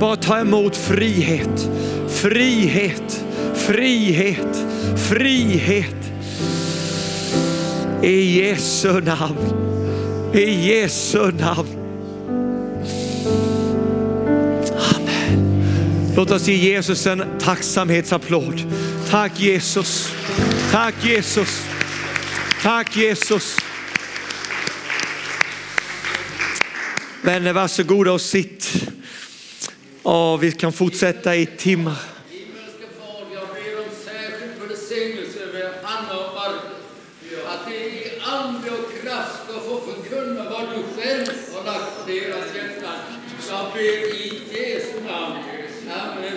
bara ta emot frihet. Frihet, frihet, frihet. I Jesu namn. I Jesu namn. Amen. Låt oss ge Jesus en tacksamhetsapplåd. Tack Jesus. Tack Jesus. Tack Jesus. Vänner, varsågoda och sitt. Vi kan fortsätta i timmar. Himmelske far, jag ber om särskild välsignelse över Anna och Marcus. Att de i ande och kraft ska få förkunna vad du själv har lagt på deras hjärtan. Jag ber i Jesu namn. Amen.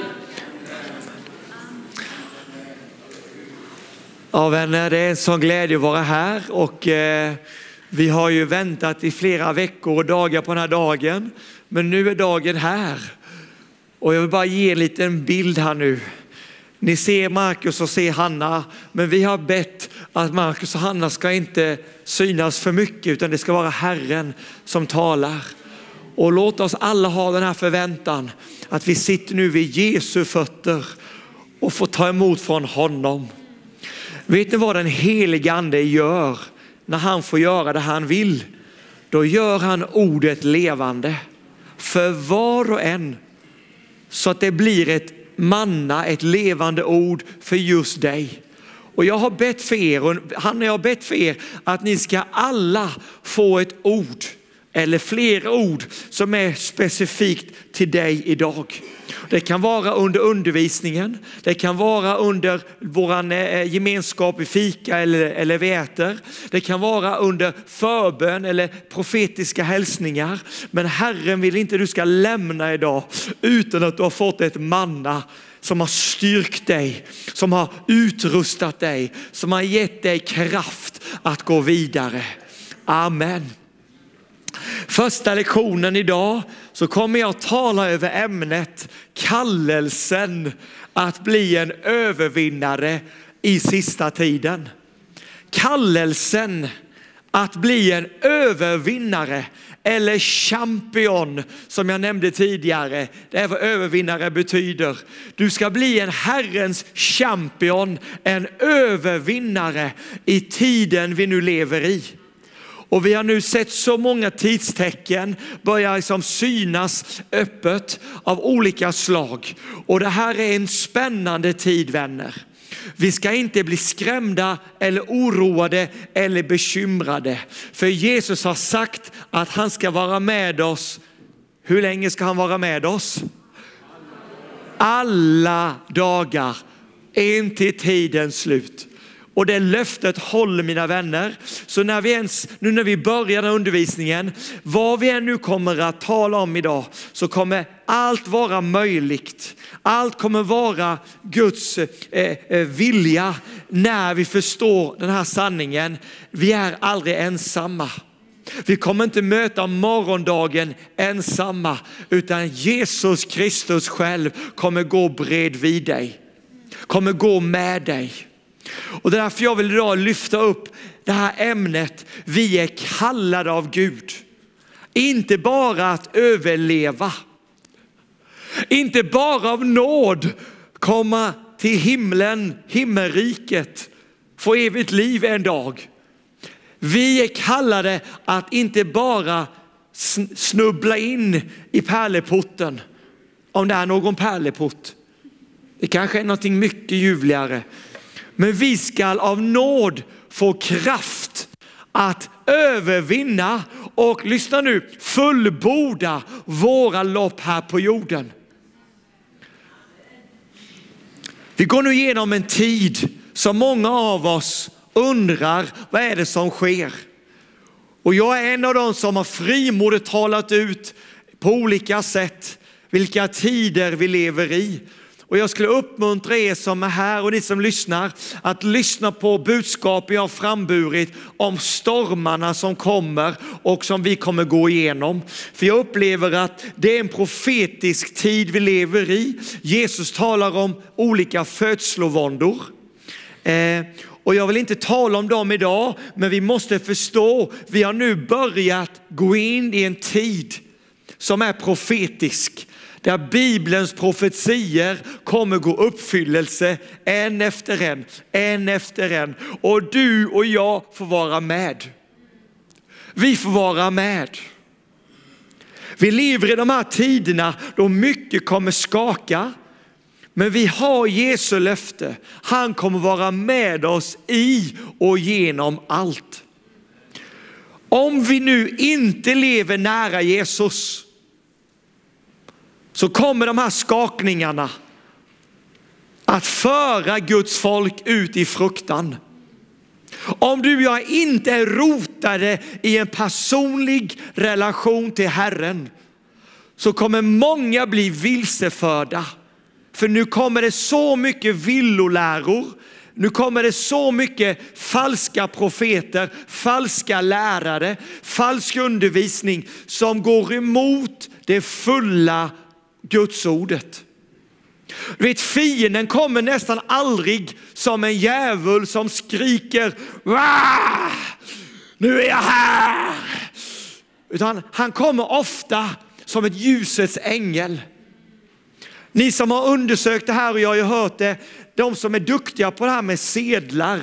Ja vänner, det är en sån glädje att vara här och vi har ju väntat i flera veckor och dagar på den här dagen. Men nu är dagen här. Och jag vill bara ge en liten bild här nu. Ni ser Marcus och ser Hanna. Men vi har bett att Marcus och Hanna ska inte synas för mycket. Utan det ska vara Herren som talar. Och låt oss alla ha den här förväntan. Att vi sitter nu vid Jesu fötter. Och får ta emot från honom. Vet ni vad den heliga ande gör? När han får göra det han vill. Då gör han ordet levande. För var och en. Så att det blir ett manna, ett levande ord för just dig. Och jag har bett för er, och han och jag har bett för er att ni ska alla få ett ord. Eller flera ord som är specifikt till dig idag. Det kan vara under undervisningen. Det kan vara under våran gemenskap i fika eller vi äter. Det kan vara under förbön eller profetiska hälsningar. Men Herren vill inte du ska lämna idag utan att du har fått ett manna som har styrkt dig, som har utrustat dig, som har gett dig kraft att gå vidare. Amen. Första lektionen idag så kommer jag att tala över ämnet kallelsen att bli en övervinnare i sista tiden. Kallelsen att bli en övervinnare eller champion som jag nämnde tidigare. Det är vad övervinnare betyder. Du ska bli en Herrens champion, en övervinnare i tiden vi nu lever i. Och vi har nu sett så många tidstecken börja liksom synas öppet av olika slag. Och det här är en spännande tid, vänner. Vi ska inte bli skrämda eller oroade eller bekymrade. För Jesus har sagt att han ska vara med oss. Hur länge ska han vara med oss? Alla dagar. In till tidens slut. Och det löftet håller, mina vänner. Så när vi börjar den undervisningen, vad vi än nu kommer att tala om idag, så kommer allt vara möjligt. Allt kommer vara Guds vilja när vi förstår den här sanningen. Vi är aldrig ensamma. Vi kommer inte möta morgondagen ensamma, utan Jesus Kristus själv kommer gå bredvid dig. Kommer gå med dig. Och det är därför jag vill idag lyfta upp det här ämnet. Vi är kallade av Gud. Inte bara att överleva. Inte bara av nåd komma till himmelriket. Få evigt liv en dag. Vi är kallade att inte bara snubbla in i pärleporten. Om det är någon pärleport. Det kanske är någonting mycket ljuvligare. Men vi ska av nåd få kraft att övervinna och, lyssna nu, fullborda våra lopp här på jorden. Vi går nu igenom en tid som många av oss undrar, vad är det som sker? Och jag är en av dem som har frimodigt talat ut på olika sätt vilka tider vi lever i. Och jag skulle uppmuntra er som är här och ni som lyssnar att lyssna på budskapet jag har framburit om stormarna som kommer och som vi kommer gå igenom. För jag upplever att det är en profetisk tid vi lever i. Jesus talar om olika födslovåndor. Och jag vill inte tala om dem idag, men vi måste förstå, vi har nu börjat gå in i en tid som är profetisk. där Bibelns profetier kommer gå uppfyllelse en efter en. Och du och jag får vara med. Vi får vara med. Vi lever i de här tiderna då mycket kommer skaka. Men vi har Jesu löfte. Han kommer vara med oss i och genom allt. Om vi nu inte lever nära Jesus så kommer de här skakningarna att föra Guds folk ut i fruktan. Om du och jag inte är rotade i en personlig relation till Herren så kommer många bli vilseförda. För nu kommer det så mycket villoläror. Nu kommer det så mycket falska profeter, falska lärare, falsk undervisning som går emot det fulla Guds ordet. Du vet, fienden kommer nästan aldrig som en djävul som skriker "Wah! Nu är jag här!" Utan han kommer ofta som ett ljusets ängel. Ni som har undersökt det här och jag har ju hört det, de som är duktiga på det här med sedlar,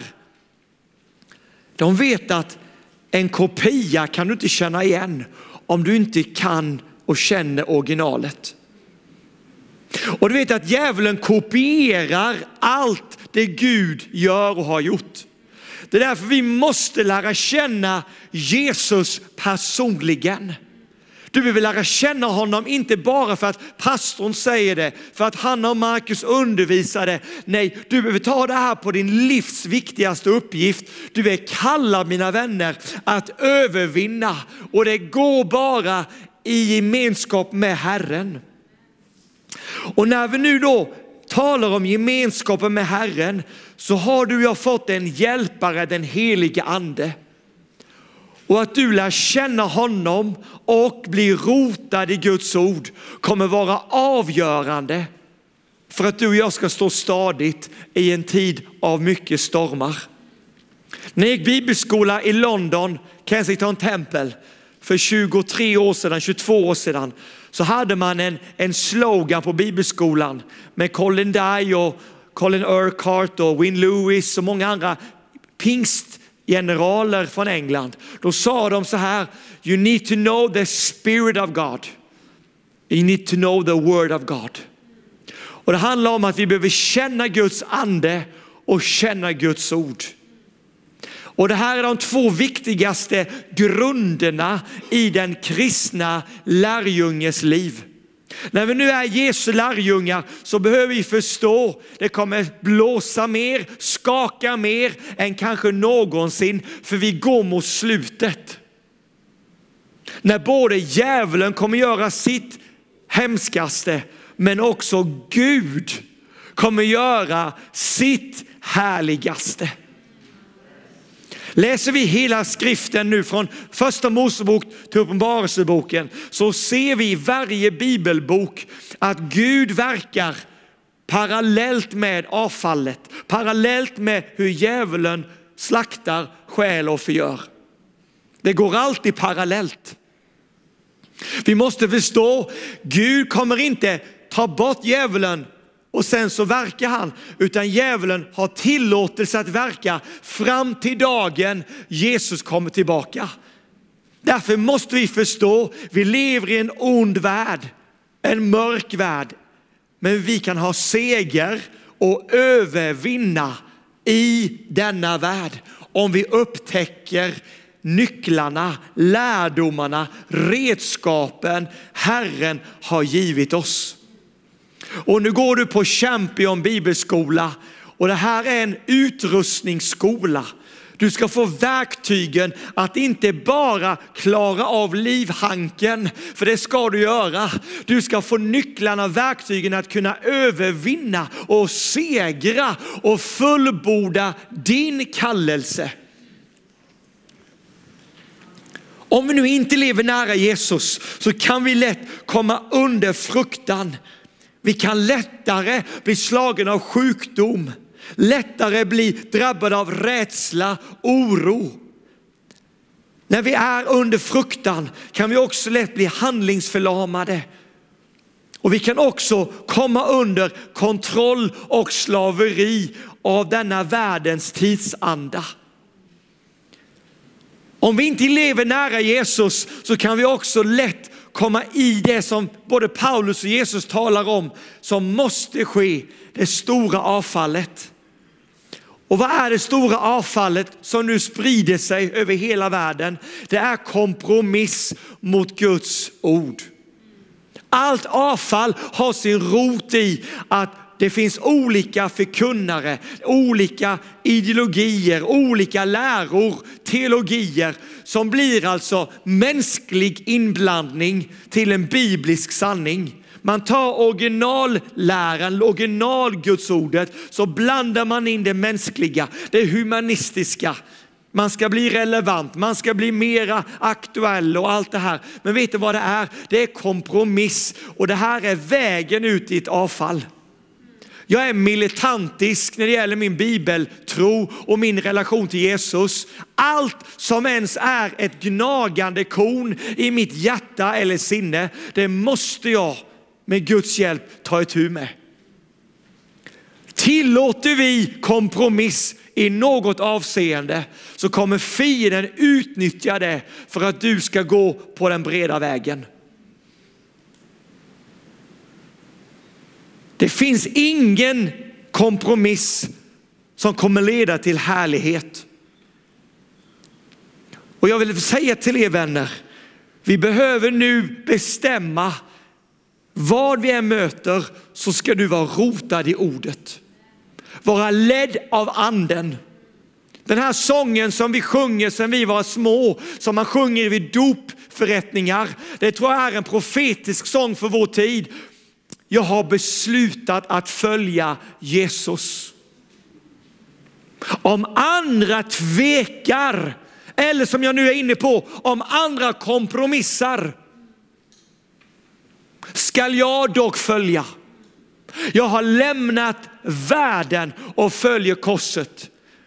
de vet att en kopia kan du inte känna igen om du inte kan och känner originalet. Och du vet att djävulen kopierar allt det Gud gör och har gjort. Det är därför vi måste lära känna Jesus personligen. Du behöver lära känna honom inte bara för att pastorn säger det, för att Hanna och Markus undervisar det. Nej, du behöver ta det här på din livs viktigaste uppgift. Du är kallad, mina vänner, att övervinna. Och det går bara i gemenskap med Herren. Och när vi nu då talar om gemenskapen med Herren så har du och jag fått en hjälpare, den helige ande. Och att du lär känna honom och bli rotad i Guds ord kommer vara avgörande för att du och jag ska stå stadigt i en tid av mycket stormar. När jag gick bibelskola i London, Kensington Temple, för 23 år sedan, 22 år sedan, så hade man en slogan på bibelskolan med Colin Dye och Colin Urquhart och Win Lewis och många andra pingstgeneraler från England. Då sa de så här: you need to know the spirit of God. You need to know the word of God. Och det handlar om att vi behöver känna Guds ande och känna Guds ord. Och det här är de två viktigaste grunderna i den kristna lärjunges liv. När vi nu är Jesu lärjungar så behöver vi förstå, det kommer blåsa mer, skaka mer än kanske någonsin, för vi går mot slutet. När både djävulen kommer göra sitt hemskaste, men också Gud kommer göra sitt härligaste. Läser vi hela skriften nu från första Mosebok till Uppenbarelseboken så ser vi i varje bibelbok att Gud verkar parallellt med avfallet, parallellt med hur djävulen slaktar, stjäl och förgör. Det går alltid parallellt. Vi måste förstå, Gud kommer inte ta bort djävulen och sen så verkar han, utan djävulen har tillåtelse att verka fram till dagen Jesus kommer tillbaka. Därför måste vi förstå, vi lever i en ond värld, en mörk värld. Men vi kan ha seger och övervinna i denna värld om vi upptäcker nycklarna, lärdomarna, redskapen Herren har givit oss. Och nu går du på Champion bibelskola och det här är en utrustningsskola. Du ska få verktygen att inte bara klara av livhanken, för det ska du göra. Du ska få nycklarna, verktygen att kunna övervinna och segra och fullborda din kallelse. Om vi nu inte lever nära Jesus så kan vi lätt komma under fruktan. Vi kan lättare bli slagen av sjukdom, lättare bli drabbade av rädsla, oro. När vi är under fruktan kan vi också lätt bli handlingsförlamade. Och vi kan också komma under kontroll och slaveri av denna världens tidsanda. Om vi inte lever nära Jesus så kan vi också lätt komma i det som både Paulus och Jesus talar om som måste ske, det stora avfallet. Och vad är det stora avfallet som nu sprider sig över hela världen? Det är kompromiss mot Guds ord. Allt avfall har sin rot i att det finns olika förkunnare, olika ideologier, olika läror, teologier som blir alltså mänsklig inblandning till en biblisk sanning. Man tar originalläran, originalgudsordet, så blandar man in det mänskliga, det humanistiska. Man ska bli relevant, man ska bli mera aktuell och allt det här. Men vet du vad det är? Det är kompromiss och det här är vägen ut i ett avfall. Jag är militantisk när det gäller min bibeltro och min relation till Jesus. Allt som ens är ett gnagande korn i mitt hjärta eller sinne, det måste jag med Guds hjälp ta itu med. Tillåter vi kompromiss i något avseende så kommer fienden utnyttja det för att du ska gå på den breda vägen. Det finns ingen kompromiss som kommer leda till härlighet. Och jag vill säga till er vänner, vi behöver nu bestämma vad vi än möter, så ska du vara rotad i ordet. Vara ledd av anden. Den här sången som vi sjunger sedan vi var små, som man sjunger vid dopförrättningar, det tror jag är en profetisk sång för vår tid. Jag har beslutat att följa Jesus. Om andra tvekar, eller som jag nu är inne på, om andra kompromissar, skall jag dock följa. Jag har lämnat världen och följer korset.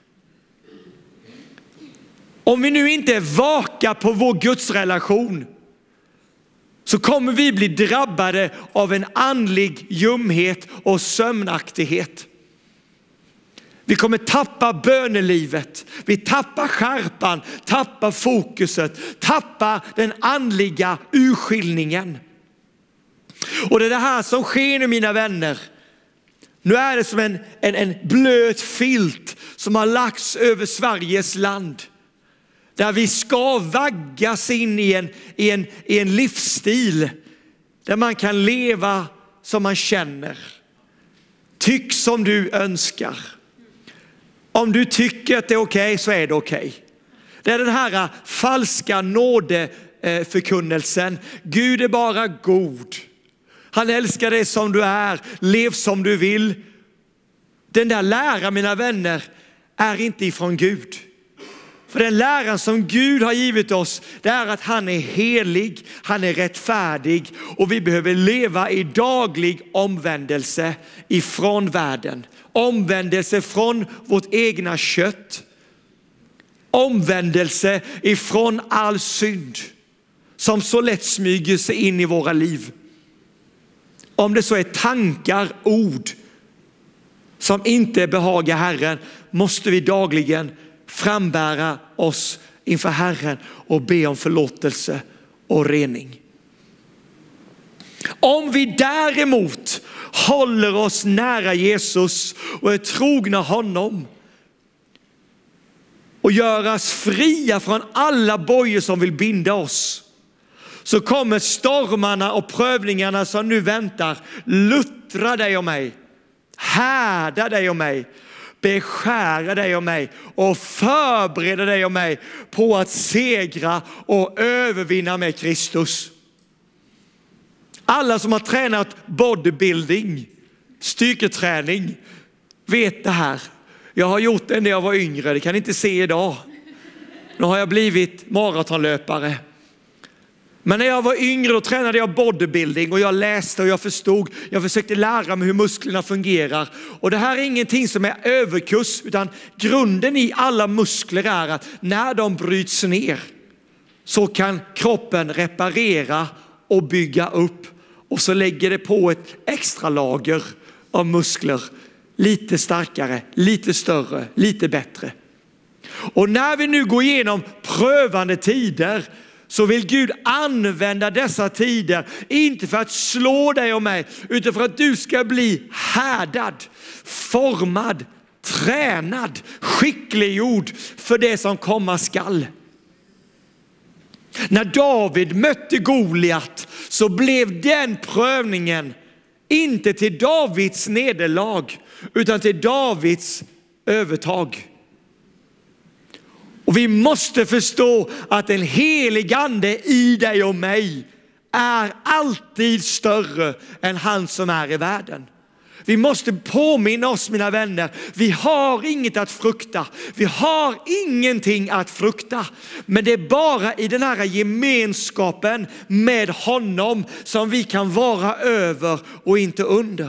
Om vi nu inte vakar på vår gudsrelation så kommer vi bli drabbade av en andlig ljumhet och sömnaktighet. Vi kommer tappa bönelivet, vi tappar skärpan, tappar fokuset, tappar den andliga urskiljningen. Och det är det här som sker nu, mina vänner. Nu är det som en blöt filt som har lagts över Sveriges land. Där vi ska vaggas in i en livsstil där man kan leva som man känner. Tyck som du önskar. Om du tycker att det är okej, så är det okej. Det är den här falska nådeförkunnelsen. Gud är bara god. Han älskar dig som du är. Lev som du vill. Den där läran, mina vänner, är inte ifrån Gud. För den läran som Gud har givit oss, det är att han är helig, han är rättfärdig och vi behöver leva i daglig omvändelse ifrån världen. Omvändelse från vårt egna kött. Omvändelse ifrån all synd som så lätt smyger sig in i våra liv. Om det så är tankar, ord som inte behagar Herren, måste vi dagligen frambära oss inför Herren och be om förlåtelse och rening. Om vi däremot håller oss nära Jesus och är trogna honom och gör oss fria från alla bojor som vill binda oss, så kommer stormarna och prövningarna som nu väntar luttra dig och mig, härda dig och mig, beskära dig och mig och förbereda dig och mig på att segra och övervinna med Kristus. Alla som har tränat bodybuilding, styrketräning, vet det här. Jag har gjort det när jag var yngre, det kan ni inte se idag. Nu har jag blivit maratonlöpare. Men när jag var yngre då tränade jag bodybuilding och jag läste och jag förstod. Jag försökte lära mig hur musklerna fungerar. Och det här är ingenting som är överkurs, utan grunden i alla muskler är att när de bryts ner så kan kroppen reparera och bygga upp. och så lägger det på ett extra lager av muskler. Lite starkare, lite större, lite bättre. Och när vi nu går igenom prövande tider så vill Gud använda dessa tider, inte för att slå dig och mig, utan för att du ska bli härdad, formad, tränad, skickliggjord för det som komma skall. När David mötte Goliat så blev den prövningen inte till Davids nederlag utan till Davids övertag. Och vi måste förstå att den helige ande i dig och mig är alltid större än han som är i världen. Vi måste påminna oss, mina vänner, vi har inget att frukta. Vi har ingenting att frukta. Men det är bara i den här gemenskapen med honom som vi kan vara över och inte under.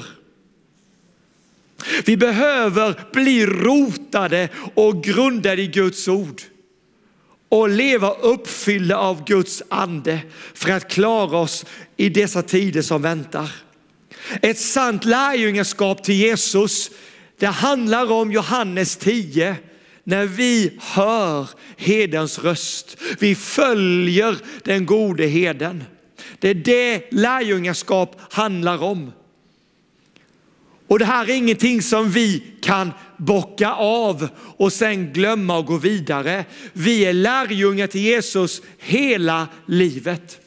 Vi behöver bli rotade och grundade i Guds ord och leva uppfyllda av Guds ande för att klara oss i dessa tider som väntar. Ett sant lärjungaskap till Jesus, det handlar om Johannes 10. När vi hör herdens röst, vi följer den gode herden. Det är det lärjungaskap handlar om. Och det här är ingenting som vi kan bocka av och sen glömma och gå vidare. Vi är lärjungar till Jesus hela livet.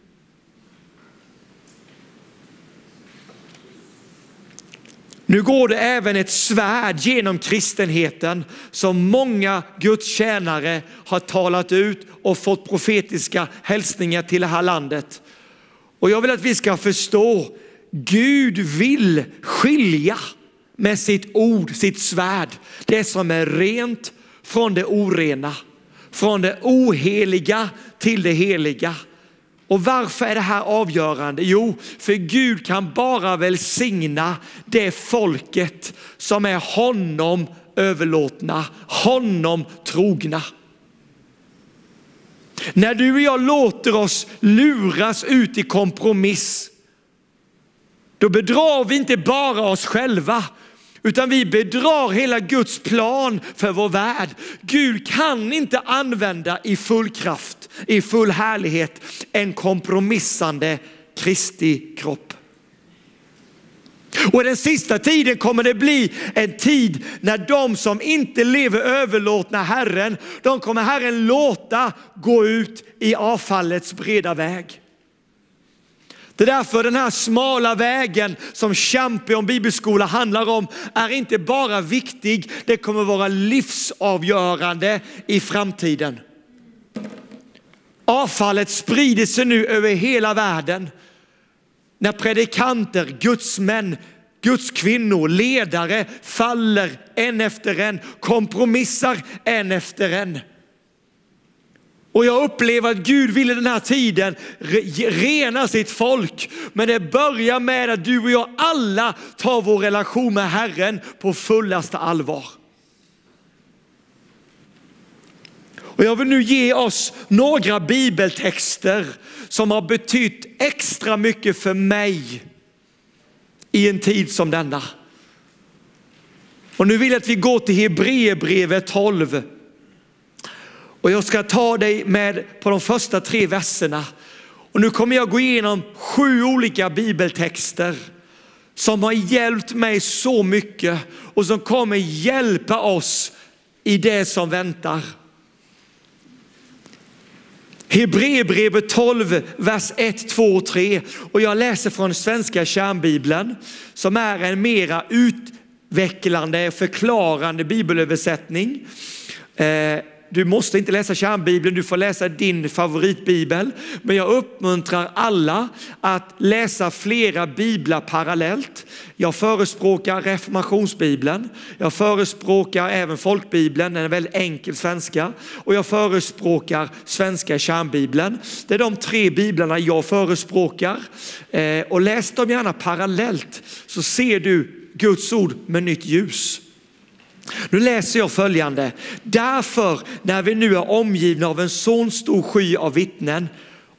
Nu går det även ett svärd genom kristenheten som många gudstjänare har talat ut och fått profetiska hälsningar till det här landet. Och jag vill att vi ska förstå, Gud vill skilja med sitt ord, sitt svärd, det som är rent från det orena, från det oheliga till det heliga. Och varför är det här avgörande? Jo, för Gud kan bara välsigna det folket som är honom överlåtna, honom trogna. När du och jag låter oss luras ut i kompromiss, då bedrar vi inte bara oss själva, utan vi bedrar hela Guds plan för vår värld. Gud kan inte använda i full kraft, i full härlighet, en kompromissande Kristi kropp. Och den sista tiden kommer det bli en tid när de som inte lever överlåtna Herren, de kommer Herren låta gå ut i avfallets breda väg. Det är därför den här smala vägen som Champion bibelskola handlar om är inte bara viktig, det kommer vara livsavgörande i framtiden. Avfallet sprider sig nu över hela världen. När predikanter, gudsmän, Guds kvinnor, ledare faller en efter en, kompromissar en efter en. Och jag upplever att Gud vill i den här tiden rena sitt folk. Men det börjar med att du och jag alla tar vår relation med Herren på fullaste allvar. Och jag vill nu ge oss några bibeltexter som har betytt extra mycket för mig i en tid som denna. Och nu vill jag att vi går till Hebreerbrevet 12. Och jag ska ta dig med på de första 3 verserna. Och nu kommer jag gå igenom 7 olika bibeltexter som har hjälpt mig så mycket och som kommer hjälpa oss i det som väntar. Hebreerbrevet 12, vers 1, 2 och 3. Och jag läser från svenska kärnbibeln som är en mera utvecklande, förklarande bibelöversättning. Du måste inte läsa kärnbibeln, du får läsa din favoritbibel. Men jag uppmuntrar alla att läsa flera biblar parallellt. Jag förespråkar reformationsbibeln. Jag förespråkar även folkbibeln, den är väldigt enkel svenska. Och jag förespråkar svenska kärnbibeln. Det är de 3 biblarna jag förespråkar. Och läs dem gärna parallellt så ser du Guds ord med nytt ljus. Nu läser jag följande. Därför när vi nu är omgivna av en sån stor sky av vittnen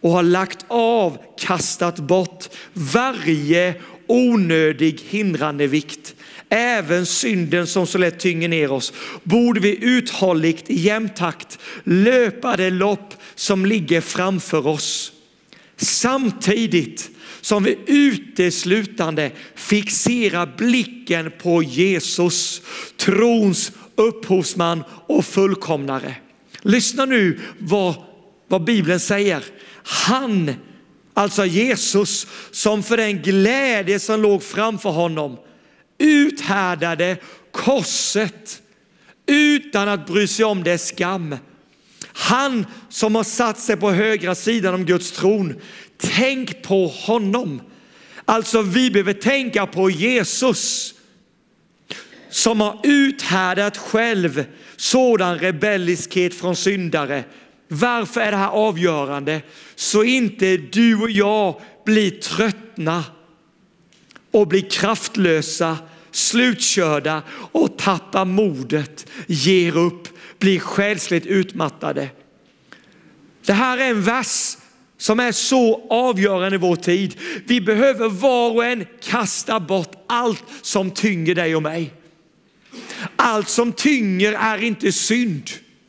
och har lagt av, kastat bort varje onödig hindrande vikt, även synden som så lätt tynger ner oss, borde vi uthålligt i jämn takt löpa det lopp som ligger framför oss. Samtidigt som vi uteslutande fixerar blicken på Jesus, trons upphovsman och fullkomnare. Lyssna nu vad Bibeln säger. Han, alltså Jesus, som för den glädje som låg framför honom uthärdade korset utan att bry sig om dess skam. Han som har satt sig på högra sidan om Guds tron. Tänk på honom. Alltså vi behöver tänka på Jesus som har uthärdat själv sådan rebelliskhet från syndare. Varför är det här avgörande? Så inte du och jag blir tröttna och blir kraftlösa, slutkörda och tappar modet, ger upp, blir själsligt utmattade. Det här är en vers som är så avgörande i vår tid. Vi behöver var och en kasta bort allt som tynger dig och mig. Allt som tynger är inte synd.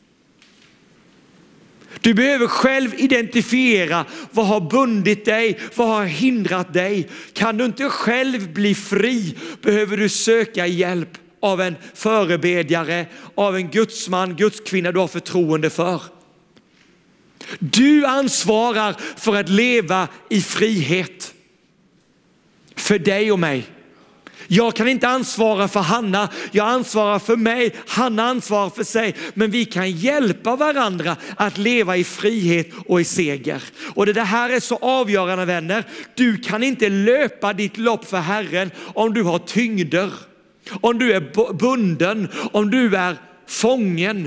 Du behöver själv identifiera vad har bundit dig, vad har hindrat dig. Kan du inte själv bli fri behöver du söka hjälp av en förebedjare, av en gudsman, gudskvinna du har förtroende för. Du ansvarar för att leva i frihet för dig och mig. Jag kan inte ansvara för Hanna, jag ansvarar för mig, Hanna ansvarar för sig. Men vi kan hjälpa varandra att leva i frihet och i seger. Och det här är så avgörande, vänner. Du kan inte löpa ditt lopp för Herren om du har tyngder. Om du är bunden, om du är fången.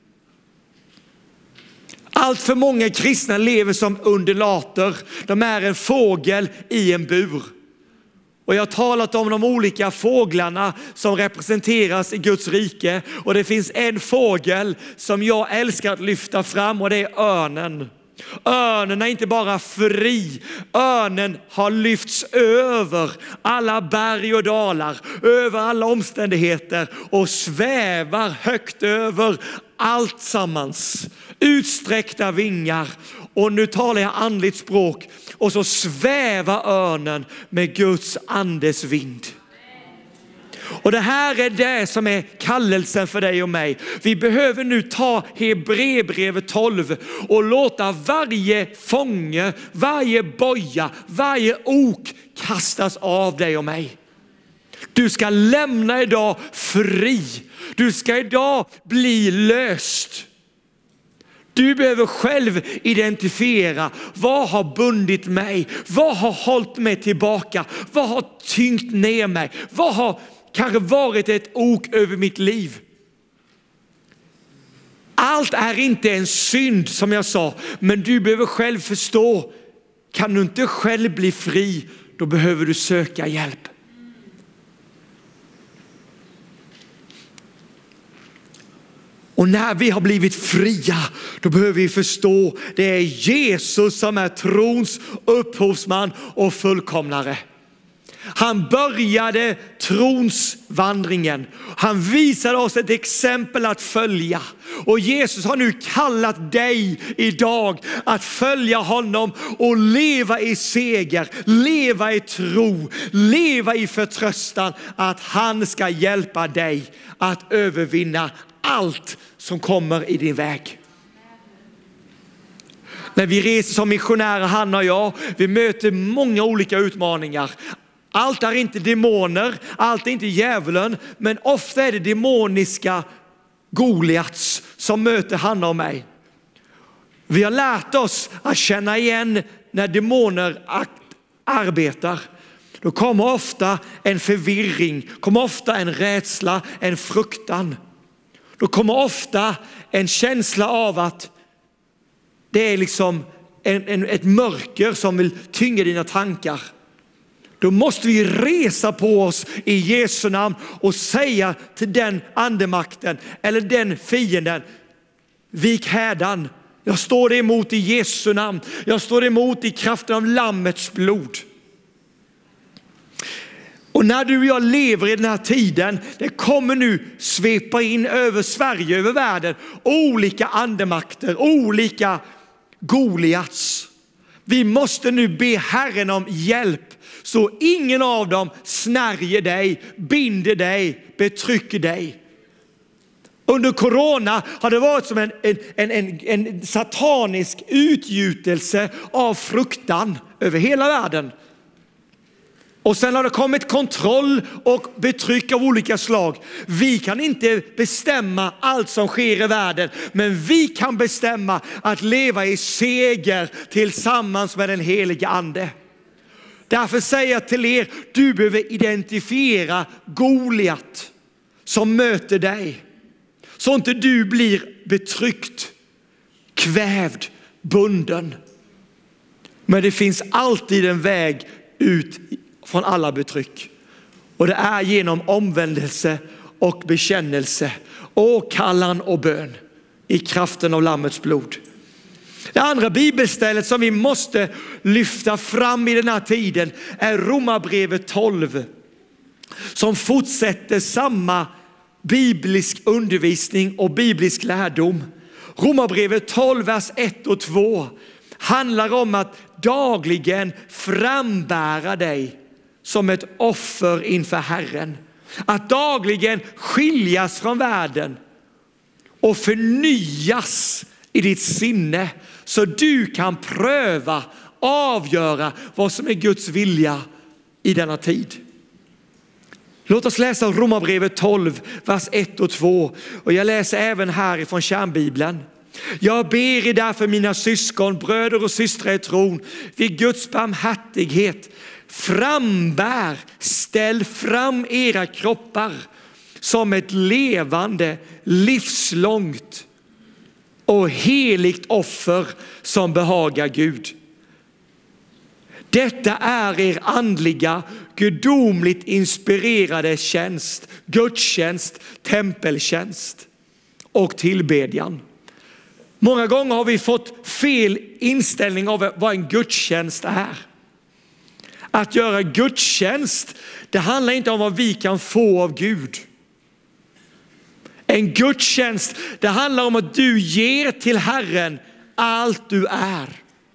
Allt för många kristna lever som undulater. De är en fågel i en bur. Och jag har talat om de olika fåglarna som representeras i Guds rike. Och det finns en fågel som jag älskar att lyfta fram och det är örnen. Örnen är inte bara fri, örnen har lyfts över alla berg och dalar, över alla omständigheter och svävar högt över allt sammans. Utsträckta vingar, och nu talar jag andligt språk, och så svävar örnen med Guds andes vind. Och det här är det som är kallelsen för dig och mig. Vi behöver nu ta Hebreerbrevet 12 och låta varje fånge, varje boja, varje ok kastas av dig och mig. Du ska lämna idag fri. Du ska idag bli löst. Du behöver själv identifiera vad har bundit mig, vad har hållit mig tillbaka, vad har tyngt ner mig, vad har kanske varit ett ok över mitt liv. Allt är inte en synd som jag sa, men du behöver själv förstå. Kan du inte själv bli fri, då behöver du söka hjälp. Och när vi har blivit fria, då behöver vi förstå det är Jesus som är trons upphovsman och fullkomnare. Han började tronsvandringen. Han visade oss ett exempel att följa. Och Jesus har nu kallat dig idag att följa honom och leva i seger, leva i tro, leva i förtröstan att han ska hjälpa dig att övervinna allt som kommer i din väg. När vi reser som missionärer, Hanna och jag, vi möter många olika utmaningar. Allt är inte demoner, allt är inte djävulen, men ofta är det demoniska Goliats som möter Hanna och mig. Vi har lärt oss att känna igen när demoner arbetar. Då kommer ofta en förvirring, kommer ofta en rädsla, en fruktan. Då kommer ofta en känsla av att det är liksom ett mörker som vill tynga dina tankar. Då måste vi resa på oss i Jesu namn och säga till den andemakten eller den fienden: vik hädan, Jag står emot i Jesu namn. Jag står emot i kraften av Lammets blod. Och när du och jag lever i den här tiden, det kommer nu svepa in över Sverige, över världen, olika andemakter, olika Goliats. Vi måste nu be Herren om hjälp så ingen av dem snärjer dig, binder dig, betrycker dig. Under corona har det varit som en satanisk utgjutelse av fruktan över hela världen. Och sen har det kommit kontroll och betryck av olika slag. Vi kan inte bestämma allt som sker i världen, men vi kan bestämma att leva i seger tillsammans med den helige ande. Därför säger jag till er, du behöver identifiera Goliat som möter dig. Så inte du blir betryckt, kvävd, bunden. Men det finns alltid en väg ut från alla betryck. Och det är genom omvändelse och bekännelse, åkallan och bön i kraften av Lammets blod. Det andra bibelstället som vi måste lyfta fram i den här tiden är Romarbrevet 12. Som fortsätter samma biblisk undervisning och biblisk lärdom. Romarbrevet 12, vers 1 och 2 handlar om att dagligen frambära dig som ett offer inför Herren. Att dagligen skiljas från världen och förnyas i ditt sinne så du kan pröva, avgöra vad som är Guds vilja i denna tid. Låt oss läsa Romarbrevet 12, vers 1 och 2. Och jag läser även här ifrån Kärnbibeln. Jag ber er därför mina syskon, bröder och systrar i tron, vid Guds barmhärtighet, ställ fram era kroppar som ett levande, livslångt och heligt offer som behagar Gud. Detta är er andliga, gudomligt inspirerade tjänst, gudstjänst, tempeltjänst och tillbedjan. Många gånger har vi fått fel inställning av vad en gudstjänst är. Att göra gudstjänst, det handlar inte om vad vi kan få av Gud. En gudstjänst, det handlar om att du ger till Herren allt du är.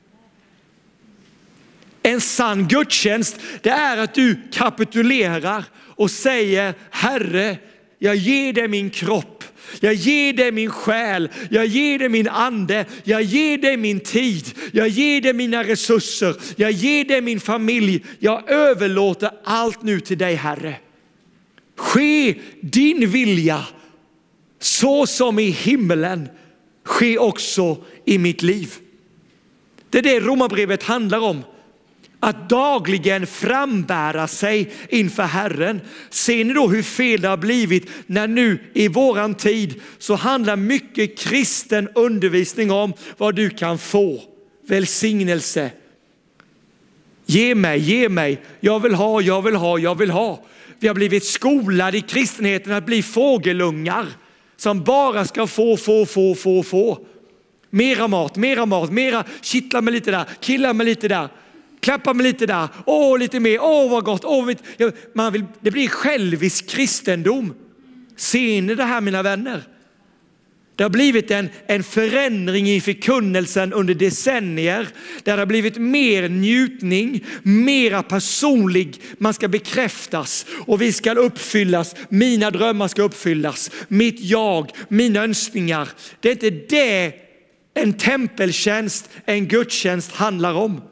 En sann gudstjänst, det är att du kapitulerar och säger, Herre, jag ger dig min kropp. Jag ger dig min själ, jag ger dig min ande, jag ger dig min tid, jag ger dig mina resurser, jag ger dig min familj. Jag överlåter allt nu till dig, Herre. Ske din vilja så som i himmelen, ske också i mitt liv. Det är det Romarbrevet handlar om. Att dagligen frambära sig inför Herren. Ser ni då hur fel det har blivit när nu i våran tid så handlar mycket kristen undervisning om vad du kan få. Välsignelse. Ge mig. Jag vill ha. Vi har blivit skolade i kristenheten att bli fågelungar som bara ska få. Mera mat, mera kittla mig lite där, killa mig lite där. Klappa mig lite där, lite mer, vad gott. Det blir självisk kristendom. Ser ni det här, mina vänner? Det har blivit en förändring i förkunnelsen under decennier. Där det har blivit mer njutning, mera personlig. Man ska bekräftas och vi ska uppfyllas. Mina drömmar ska uppfyllas. Mitt jag, mina önskningar. Det är inte det en tempeltjänst, en gudstjänst handlar om.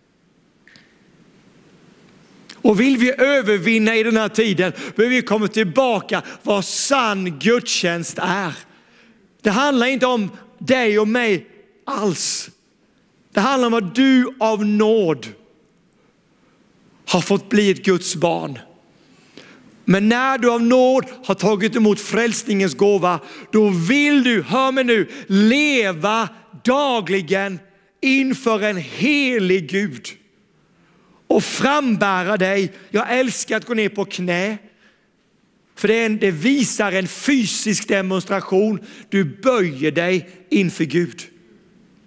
Och vill vi övervinna i den här tiden, behöver vi komma tillbaka vad sann gudstjänst är. Det handlar inte om dig och mig alls. Det handlar om att du av nåd har fått bli ett Guds barn. Men när du av nåd har tagit emot frälsningens gåva, då vill du, hör mig nu, leva dagligen inför en helig Gud. Och frambära dig. Jag älskar att gå ner på knä. För det visar en fysisk demonstration. Du böjer dig inför Gud.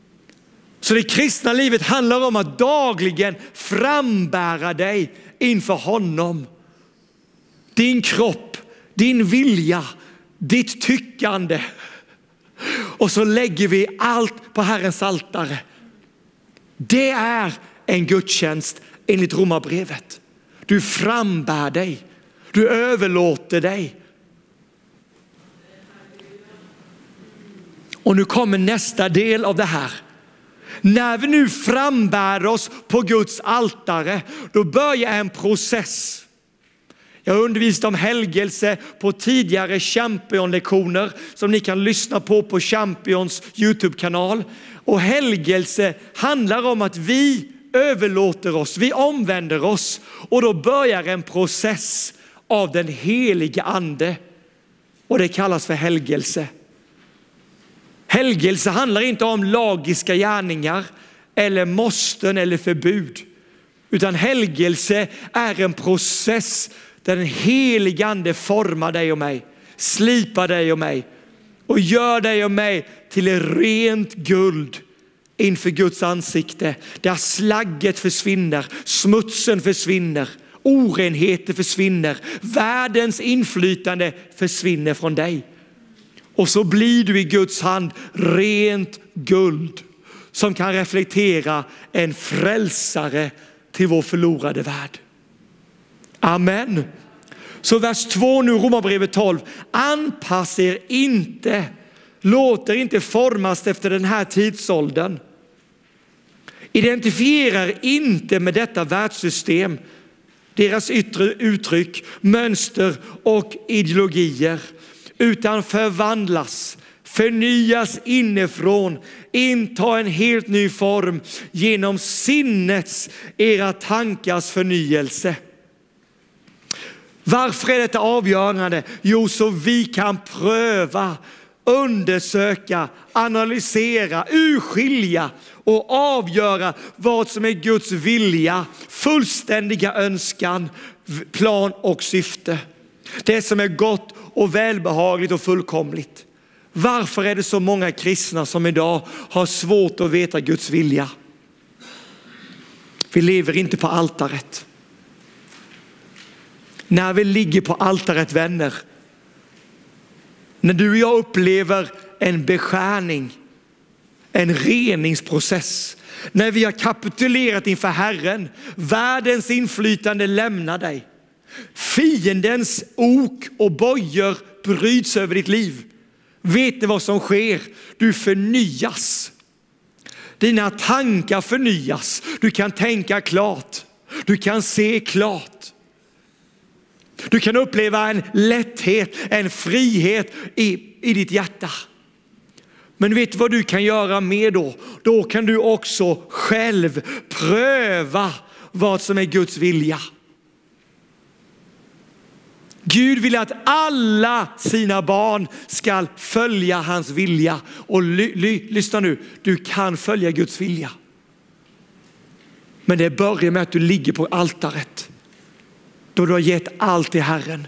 Så det kristna livet handlar om att dagligen frambära dig inför honom. Din kropp, din vilja, ditt tyckande. Och så lägger vi allt på Herrens altare. Det är en gudstjänst enligt Romarbrevet. Du frambär dig. Du överlåter dig. Och nu kommer nästa del av det här. När vi nu frambär oss på Guds altare, då börjar en process. Jag har undervisat om helgelse på tidigare Champion-lektioner som ni kan lyssna på Champions YouTube-kanal. Och helgelse handlar om att vi överlåter oss, vi omvänder oss, och då börjar en process av den heliga ande. Och det kallas för helgelse. Helgelse handlar inte om lagiska gärningar eller måsten eller förbud. Utan helgelse är en process där den heliga ande formar dig och mig, slipar dig och mig och gör dig och mig till ett rent guld inför Guds ansikte. Där slagget försvinner, smutsen försvinner, orenheten försvinner, världens inflytande försvinner från dig. Och så blir du i Guds hand rent guld som kan reflektera en frälsare till vår förlorade värld. Amen. Så vers 2 nu, Romarbrevet 12. Anpassa er inte, låt er inte formas efter den här tidsåldern. Identifierar inte med detta världssystem, deras yttre uttryck, mönster och ideologier, utan förnyas inifrån, inta en helt ny form genom sinnets, era tankars förnyelse. Varför är detta avgörande? Jo, så vi kan pröva, undersöka, analysera, urskilja och avgöra vad som är Guds vilja, fullständiga önskan, plan och syfte. Det som är gott och välbehagligt och fullkomligt. Varför är det så många kristna som idag har svårt att veta Guds vilja? Vi lever inte på altaret. När vi ligger på altaret, vänner, när du och jag upplever en beskärning, en reningsprocess, när vi har kapitulerat inför Herren, världens inflytande lämnar dig. Fiendens ok och bojor bryts över ditt liv. Vet ni vad som sker? Du förnyas. Dina tankar förnyas. Du kan tänka klart. Du kan se klart. Du kan uppleva en lätthet, en frihet i ditt hjärta. Men vet du vad du kan göra mer då? Då kan du också själv pröva vad som är Guds vilja. Gud vill att alla sina barn ska följa hans vilja. Och lyssna nu, du kan följa Guds vilja. Men det börjar med att du ligger på altaret. Då du har gett allt till Herren.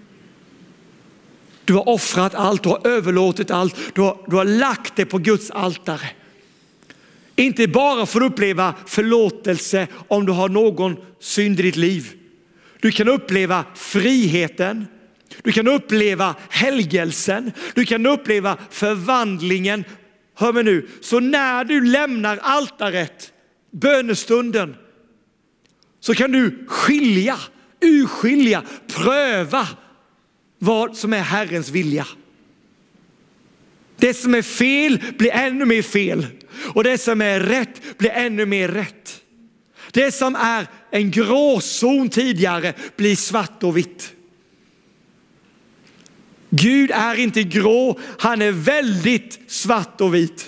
Du har offrat allt, du har överlåtit allt. Du har lagt det på Guds altare. Inte bara för att uppleva förlåtelse om du har någon synd i ditt liv. Du kan uppleva friheten. Du kan uppleva helgelsen. Du kan uppleva förvandlingen. Hör mig nu. Så när du lämnar altaret, bönestunden, så kan du urskilja, pröva vad som är Herrens vilja. Det som är fel blir ännu mer fel. Och det som är rätt blir ännu mer rätt. Det som är en gråzon tidigare blir svart och vitt. Gud är inte grå, han är väldigt svart och vit.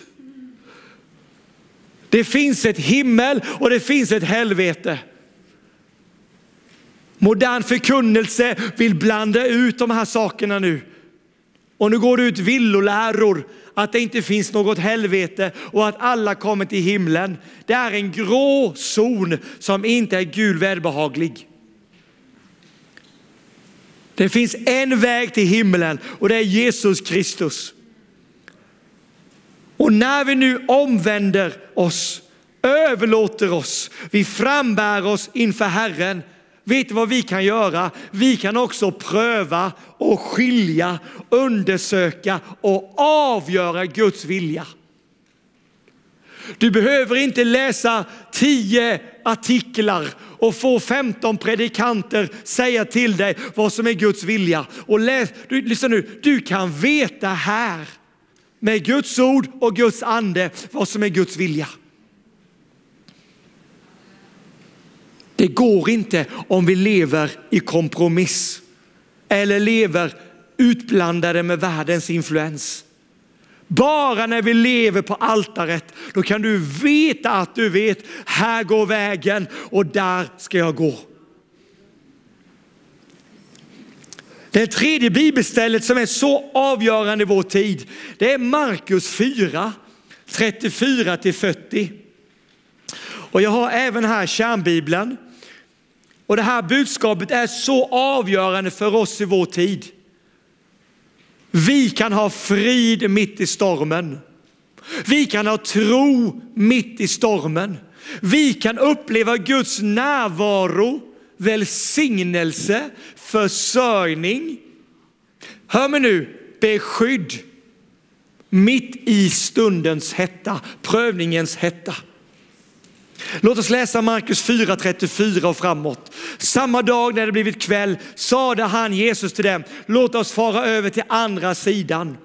Det finns ett himmel och det finns ett helvete. Modern förkunnelse vill blanda ut de här sakerna nu. Och nu går det ut villoläror att det inte finns något helvete och att alla kommer till himlen. Det är en grå zon som inte är Gud välbehaglig. Det finns en väg till himlen och det är Jesus Kristus. Och Och när vi nu omvänder oss, överlåter oss, vi frambär oss inför Herren, vet du vad vi kan göra? Vi kan också pröva och skilja, undersöka och avgöra Guds vilja. Du behöver inte läsa 10 artiklar och få 15 predikanter säga till dig vad som är Guds vilja. Och lyssna nu, du kan veta här med Guds ord och Guds ande vad som är Guds vilja. Det går inte om vi lever i kompromiss eller lever utblandade med världens influens. Bara när vi lever på altaret, då kan du veta att du vet, här går vägen och där ska jag gå. Det tredje bibelstället som är så avgörande i vår tid, det är Markus 4, 34-40. Och jag har även här kärnbibeln. Och det här budskapet är så avgörande för oss i vår tid. Vi kan ha frid mitt i stormen. Vi kan ha tro mitt i stormen. Vi kan uppleva Guds närvaro, välsignelse, försörjning. Hör mig nu, beskydd mitt i stundens hetta, prövningens hetta. Låt oss läsa Markus 4:34 och framåt. Samma dag när det blivit kväll sade han, Jesus, till dem: låt oss fara över till andra sidan.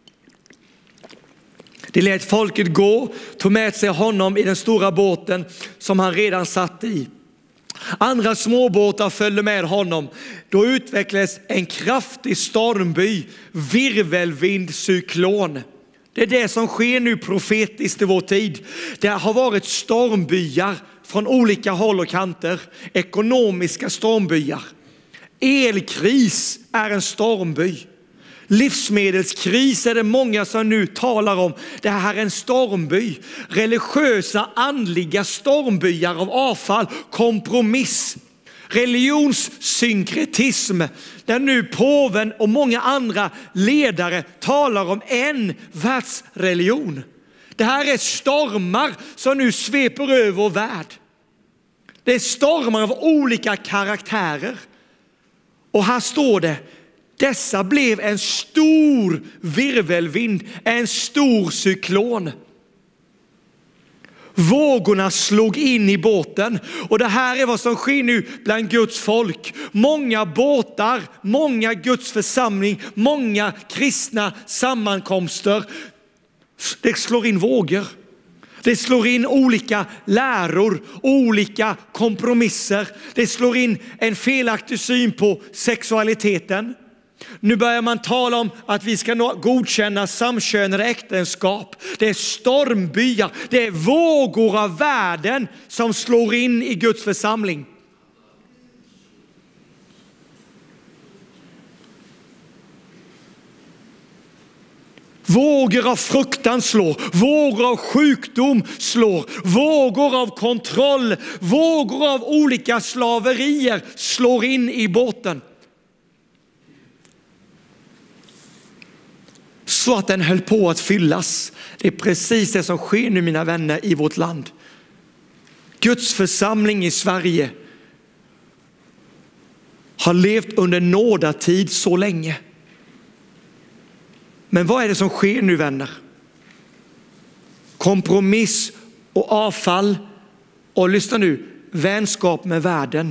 Det lät folket gå, tog med sig honom i den stora båten som han redan satt i. Andra småbåtar följde med honom. Då utvecklades en kraftig stormby, virvelvind, cyklon. Det är det som sker nu profetiskt i vår tid. Det har varit stormbyar från olika håll och kanter. Ekonomiska stormbyar. Elkris är en stormby. Livsmedelskris är det många som nu talar om. Det här är en stormby. Religiösa, andliga stormbyar av avfall, kompromiss. Religionssynkretism, där nu påven och många andra ledare talar om en världsreligion. Det här är stormar som nu sveper över vår värld. Det är stormar av olika karaktärer. Och här står det, dessa blev en stor virvelvind, en stor cyklon. Vågorna slog in i båten, och det här är vad som sker nu bland Guds folk. Många båtar, många Guds församling, många kristna sammankomster. Det slår in vågor. Det slår in olika läror, olika kompromisser. Det slår in en felaktig syn på sexualiteten. Nu börjar man tala om att vi ska godkänna samkönade äktenskap. Det är stormbyar, det är vågor av världen som slår in i Guds församling. Vågor av fruktan slår, vågor av sjukdom slår, vågor av kontroll, vågor av olika slaverier slår in i båten. Så att den höll på att fyllas. Det är precis det som sker nu, mina vänner, i vårt land. Guds församling i Sverige har levt under nådatid så länge. Men vad är det som sker nu, vänner? Kompromiss och avfall och, lyssna nu, vänskap med världen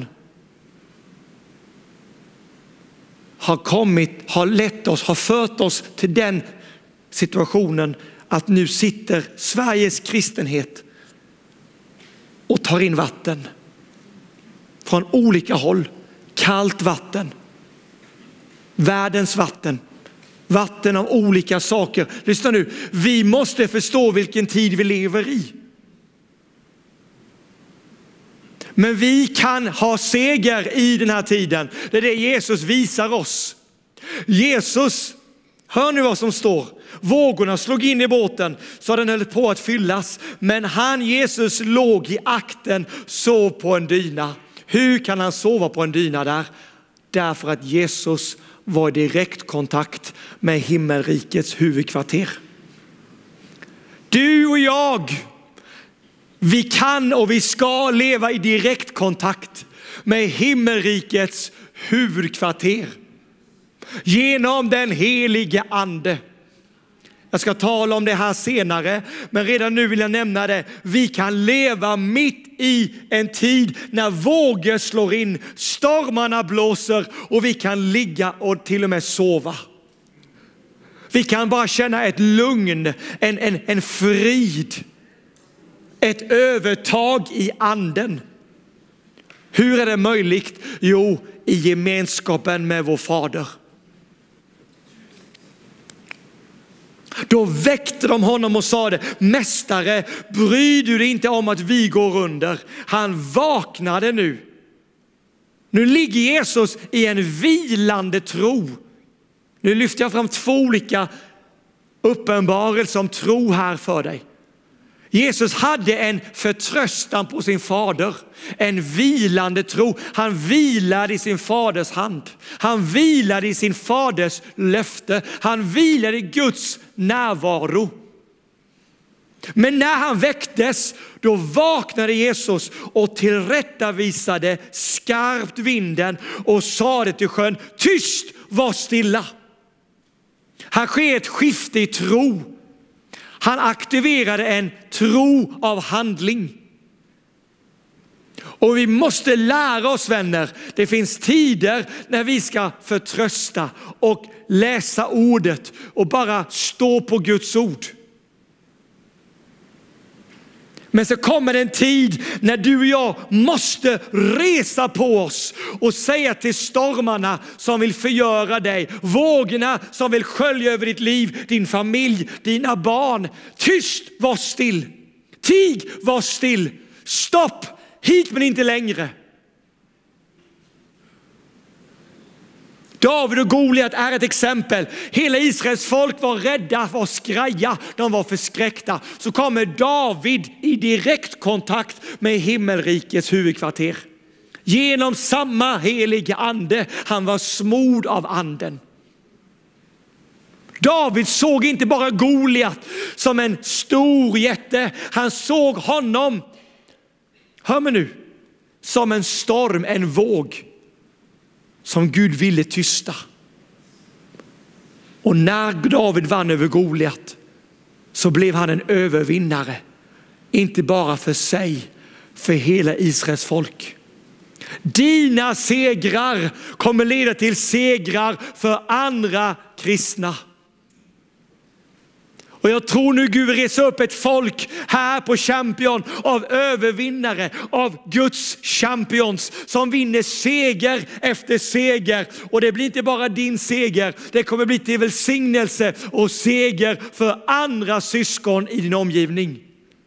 har fört oss till den situationen att nu sitter Sveriges kristenhet och tar in vatten från olika håll. Kallt vatten, världens vatten, vatten av olika saker. Lyssna nu, vi måste förstå vilken tid vi lever i. Men vi kan ha seger i den här tiden. Det är det Jesus visar oss. Jesus, hör nu vad som står. Vågorna slog in i båten så den höll på att fyllas. Men Jesus låg i akten, sov på en dyna. Hur kan han sova på en dyna där? Därför att Jesus var i direkt kontakt med himmelrikets huvudkvarter. Du och jag, vi kan och vi ska leva i direkt kontakt med himmelrikets huvudkvarter genom den helige ande. Jag ska tala om det här senare, men redan nu vill jag nämna det. Vi kan leva mitt i en tid när vågor slår in, stormarna blåser och vi kan ligga och till och med sova. Vi kan bara känna ett lugn, en frid, ett övertag i anden. Hur är det möjligt? Jo, i gemenskapen med vår fader. Då väckte de honom och sa det: mästare, bryr du dig inte om att vi går under? Han vaknade nu. Nu ligger Jesus i en vilande tro. Nu lyfter jag fram 2 olika uppenbarelser om tro här för dig. Jesus hade en förtröstan på sin fader, en vilande tro. Han vilade i sin faders hand. Han vilade i sin faders löfte. Han vilade i Guds närvaro. Men när han väcktes, då vaknade Jesus och tillrättavisade skarpt vinden och sade till sjön: tyst, var stilla. Här sker ett skifte i tro. Han aktiverade en tro av handling. Och vi måste lära oss, vänner. Det finns tider när vi ska förtrösta och läsa ordet och bara stå på Guds ord. Men så kommer det en tid när du och jag måste resa på oss och säga till stormarna som vill förgöra dig, vågorna som vill skölja över ditt liv, din familj, dina barn: tyst, var still. Tig, var still. Stopp, hit men inte längre. David och Goliat är ett exempel. Hela Israels folk var rädda, var skraja, de var förskräckta. Så kommer David i direkt kontakt med himmelrikets huvudkvarter. Genom samma heliga ande. Han var smord av anden. David såg inte bara Goliat som en stor jätte. Han såg honom, hör mig nu, som en storm, en våg som Gud ville tysta. Och när David vann över Goliat så blev han en övervinnare. Inte bara för sig, för hela Israels folk. Dina segrar kommer leda till segrar för andra kristna. Och jag tror nu Gud reser upp ett folk här på Champion av övervinnare, av Guds champions som vinner seger efter seger. Och det blir inte bara din seger, det kommer bli till välsignelse och seger för andra syskon i din omgivning.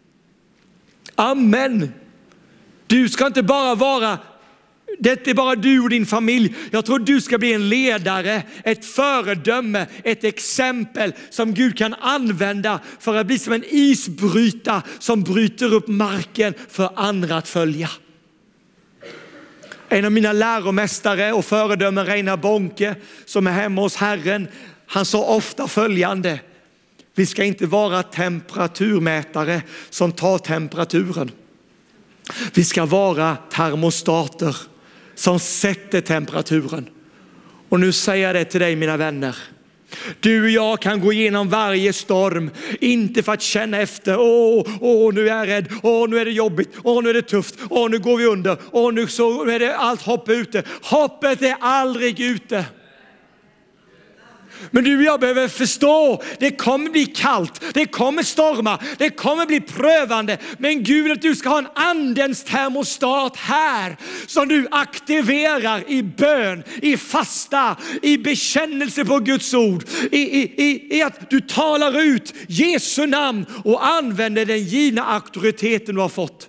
Amen. Du ska inte bara vara, det är inte bara du och din familj. Jag tror du ska bli en ledare, ett föredöme, ett exempel som Gud kan använda för att bli som en isbrytare som bryter upp marken för andra att följa. En av mina läromästare och föredömen, Reinar Bonke, som är hemma hos Herren, han sa ofta följande: vi ska inte vara temperaturmätare som tar temperaturen. Vi ska vara termostater som sätter temperaturen. Och nu säger jag det till dig, mina vänner. Du och jag kan gå igenom varje storm, inte för att känna efter: nu är jag rädd, nu är det jobbigt, nu är det tufft, nu går vi under, nu är det allt hopp ute. Hoppet är aldrig ute. Men du och jag behöver förstå, det kommer bli kallt, det kommer storma, det kommer bli prövande. Men Gud vill att du ska ha en andens termostat här som du aktiverar i bön, i fasta, i bekännelse på Guds ord, i att du talar ut Jesu namn och använder den givna auktoriteten du har fått.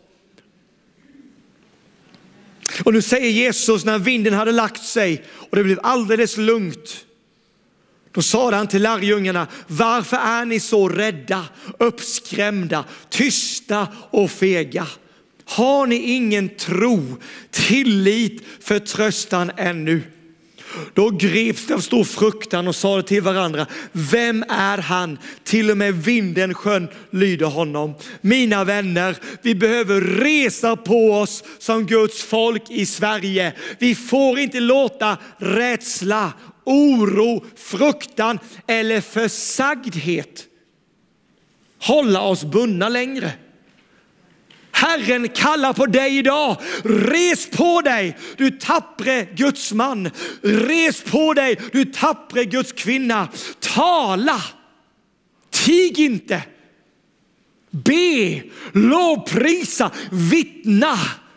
Och nu säger Jesus, när vinden hade lagt sig och det blev alldeles lugnt, då sa han till lärjungarna: varför är ni så rädda, uppskrämda, tysta och fega? Har ni ingen tro, tillit, förtröstan ännu? Då greps det av stor fruktan och sa till varandra: vem är han? Till och med vinden sjön lyder honom. Mina vänner, vi behöver resa på oss som Guds folk i Sverige. Vi får inte låta rädsla, oro, fruktan eller försagdhet hålla oss bundna längre. Herren kallar på dig idag. Res på dig, du tappre Guds man. Res på dig, du tappre Guds kvinna. Tala, tig inte. Be, lovprisa, vittna.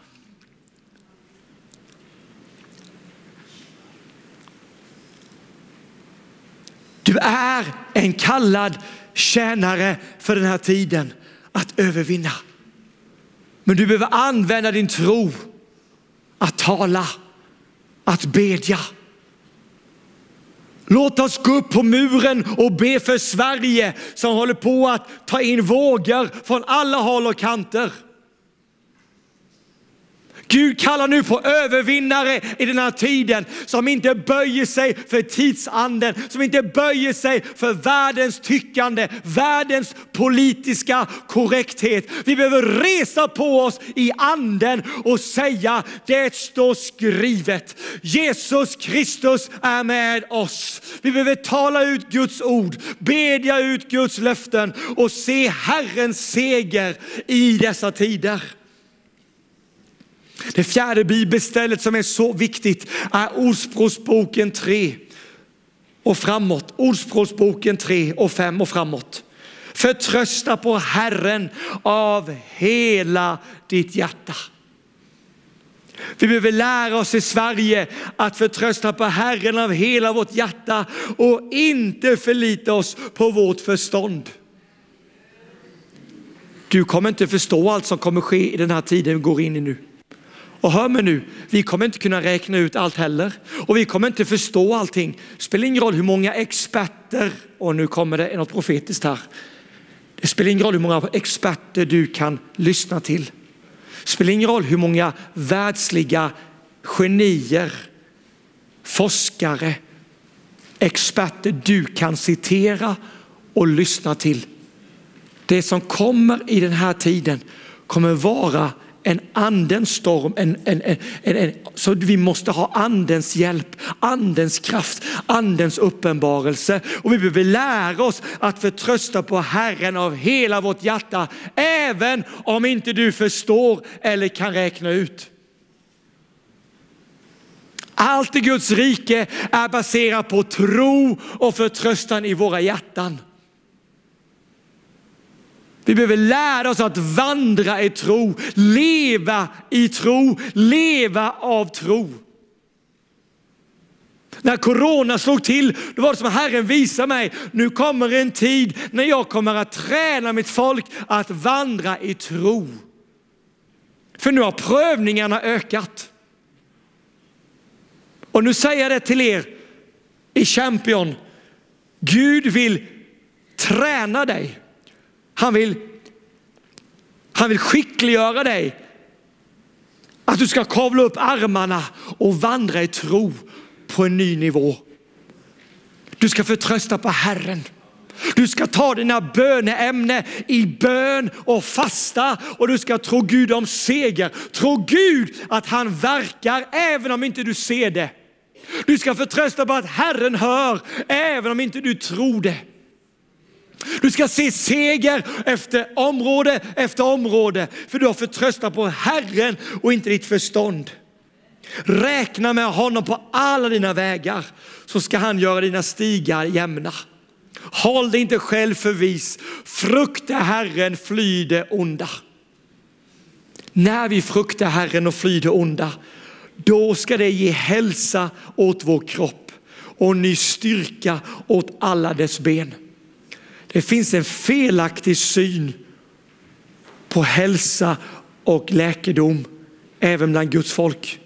Du är en kallad tjänare för den här tiden att övervinna. Men du behöver använda din tro att tala, att bedja. Låt oss gå upp på muren och be för Sverige som håller på att ta in vågor från alla håll och kanter. Gud kallar nu på övervinnare i den här tiden som inte böjer sig för tidsanden, som inte böjer sig för världens tyckande, världens politiska korrekthet. Vi behöver resa på oss i anden och säga: det står skrivet. Jesus Kristus är med oss. Vi behöver tala ut Guds ord, bedja ut Guds löften och se Herrens seger i dessa tider. Det fjärde bibelstället som är så viktigt är Ordspråksboken 3 och framåt. Ordspråksboken 3 och 5 och framåt. Förtrösta på Herren av hela ditt hjärta. Vi behöver lära oss i Sverige att förtrösta på Herren av hela vårt hjärta och inte förlita oss på vårt förstånd. Du kommer inte förstå allt som kommer ske i den här tiden vi går in i nu. Och hör mig nu, vi kommer inte kunna räkna ut allt heller. Och vi kommer inte förstå allting. Det spelar ingen roll hur många experter, och nu kommer det något profetiskt här. Det spelar ingen roll hur många experter du kan lyssna till. Det spelar ingen roll hur många världsliga genier, forskare, experter du kan citera och lyssna till. Det som kommer i den här tiden kommer vara en andens storm, så vi måste ha andens hjälp, andens kraft, andens uppenbarelse. Och vi behöver lära oss att förtrösta på Herren av hela vårt hjärta, även om inte du förstår eller kan räkna ut. Allt i Guds rike är baserat på tro och förtröstan i våra hjärtan. Vi behöver lära oss att vandra i tro, leva i tro, leva av tro. När corona slog till, då var det som Herren visade mig: nu kommer en tid när jag kommer att träna mitt folk att vandra i tro. För nu har prövningarna ökat. Och nu säger jag det till er i Champion: Gud vill träna dig. Han vill skickliggöra dig. Att du ska kavla upp armarna och vandra i tro på en ny nivå. Du ska förtrösta på Herren. Du ska ta dina böneämne i bön och fasta. Och du ska tro Gud om seger. Tro Gud att han verkar även om inte du ser det. Du ska förtrösta på att Herren hör även om inte du tror det. Du ska se seger efter område. För du har förtröstat på Herren och inte ditt förstånd. Räkna med honom på alla dina vägar, så ska han göra dina stigar jämna. Håll dig inte själv för vis. Frukta Herren, fly det onda. När vi fruktar Herren och flyr det onda, då ska det ge hälsa åt vår kropp och ny styrka åt alla dess ben. Det finns en felaktig syn på hälsa och läkedom även bland Guds folk.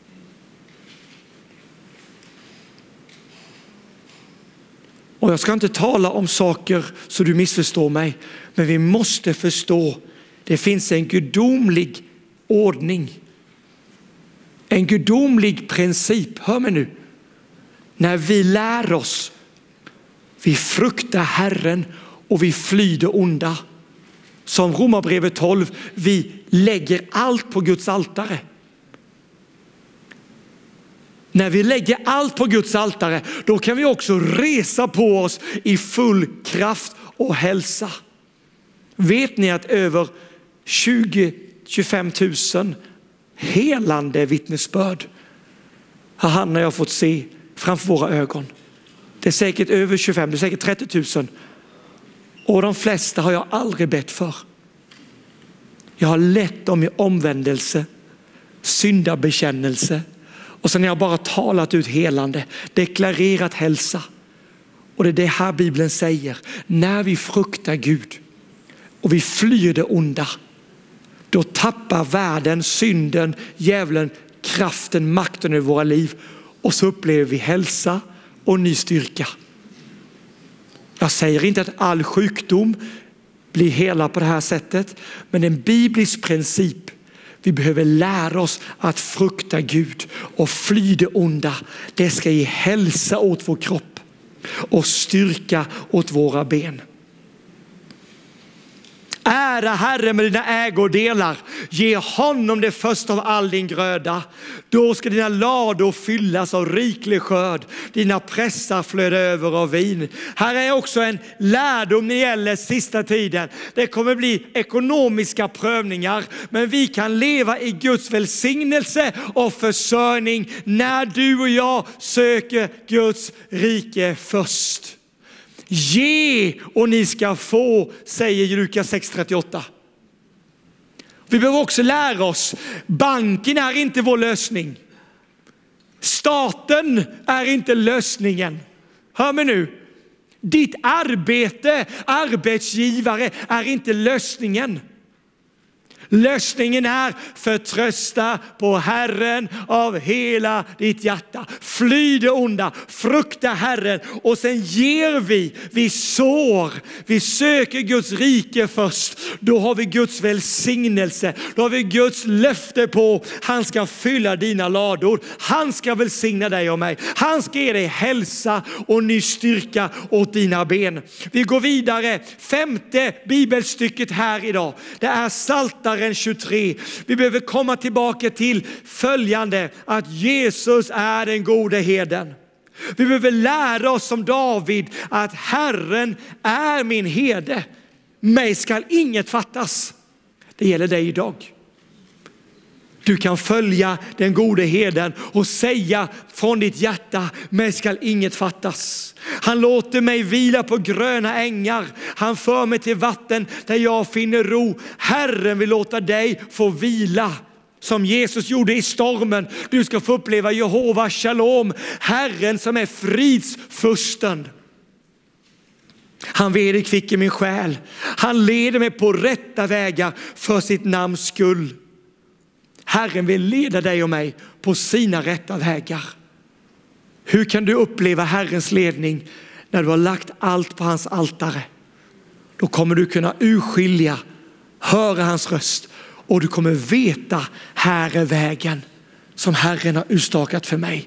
Och jag ska inte tala om saker så du missförstår mig, men vi måste förstå: det finns en gudomlig ordning. En gudomlig princip, hör mig nu. När vi lär oss, vi fruktar Herren och vi flyr det onda. Som Romarbrevet 12, vi lägger allt på Guds altare. När vi lägger allt på Guds altare, då kan vi också resa på oss i full kraft och hälsa. Vet ni att över 20-25 000 helande vittnesbörd har han och jag fått se framför våra ögon. Det är säkert över 25, det är säkert 30 000. Och de flesta har jag aldrig bett för. Jag har lett dem i omvändelse, syndabekännelse. Och sen har jag bara talat ut helande, deklarerat hälsa. Och det är det här Bibeln säger. När vi fruktar Gud och vi flyr det onda, då tappar världen, synden, djävulen, kraften, makten över våra liv. Och så upplever vi hälsa och ny styrka. Jag säger inte att all sjukdom blir hela på det här sättet, men en biblisk princip. Vi behöver lära oss att frukta Gud och fly det onda. Det ska ge hälsa åt vår kropp och styrka åt våra ben. Ära Herre med dina ägodelar. Ge honom det första av all din gröda. Då ska dina lador fyllas av riklig skörd. Dina pressar flöda över av vin. Här är också en lärdom när det gäller sista tiden. Det kommer bli ekonomiska prövningar. Men vi kan leva i Guds välsignelse och försörjning när du och jag söker Guds rike först. Ge och ni ska få, säger Lukas 6:38. Vi behöver också lära oss, banken är inte vår lösning. Staten är inte lösningen. Hör mig nu. Ditt arbete, arbetsgivare är inte lösningen. Lösningen är förtrösta på Herren av hela ditt hjärta. Fly det onda, frukta Herren och sen ger vi sår. Vi söker Guds rike först. Då har vi Guds välsignelse. Då har vi Guds löfte på han ska fylla dina lador. Han ska välsigna dig och mig. Han ska ge dig hälsa och ny styrka åt dina ben. Vi går vidare. 5:e bibelstycket här idag. Det är Psaltaren 23. Vi behöver komma tillbaka till följande, att Jesus är den gode herden. Vi behöver lära oss som David att Herren är min herde. Mig skall inget fattas. Det gäller dig idag. Du kan följa den gode herden och säga från ditt hjärta, mig skall inget fattas. Han låter mig vila på gröna ängar. Han för mig till vatten där jag finner ro. Herren vill låta dig få vila. Som Jesus gjorde i stormen. Du ska få uppleva Jehova Shalom. Herren som är fridsfursten. Han vederkvicker min själ. Han leder mig på rätta vägar för sitt namns skull. Herren vill leda dig och mig på sina rätta vägar. Hur kan du uppleva Herrens ledning när du har lagt allt på hans altare? Då kommer du kunna urskilja, höra hans röst och du kommer veta, här är vägen som Herren har utstakat för mig.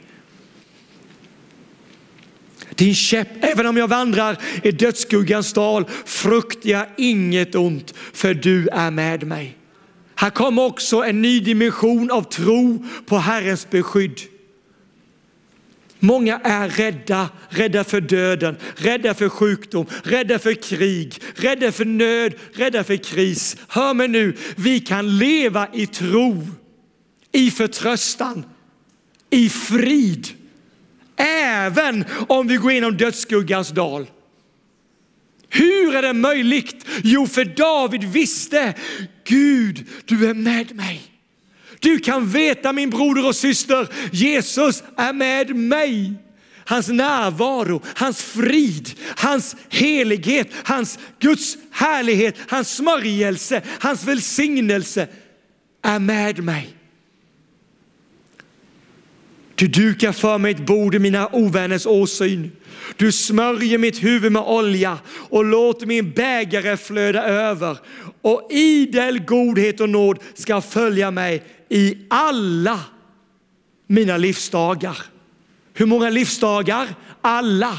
Din käpp, även om jag vandrar i dödsskuggans dal, fruktar jag inget ont, för du är med mig. Här kommer också en ny dimension av tro på Herrens beskydd. Många är rädda för döden, rädda för sjukdom, rädda för krig, rädda för nöd, rädda för kris. Hör mig nu, vi kan leva i tro, i förtröstan, i frid. Även om vi går igenom dödsskuggans dal. Hur är det möjligt? Jo, för David visste, Gud, du är med mig. Du kan veta, min broder och syster, Jesus är med mig. Hans närvaro, hans frid, hans helighet, hans Guds härlighet, hans smörjelse, hans välsignelse är med mig. Du dukar för mig ett bord i mina ovänners åsyn. Du smörjer mitt huvud med olja och låter min bägare flöda över. Och idel godhet och nåd ska följa mig i alla mina livsdagar. Hur många livsdagar? Alla.